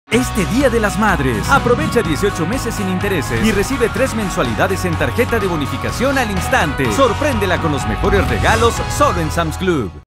Este Día de las Madres, aprovecha 18 meses sin intereses y recibe 3 mensualidades en tarjeta de bonificación al instante. Sorpréndela con los mejores regalos solo en Sam's Club.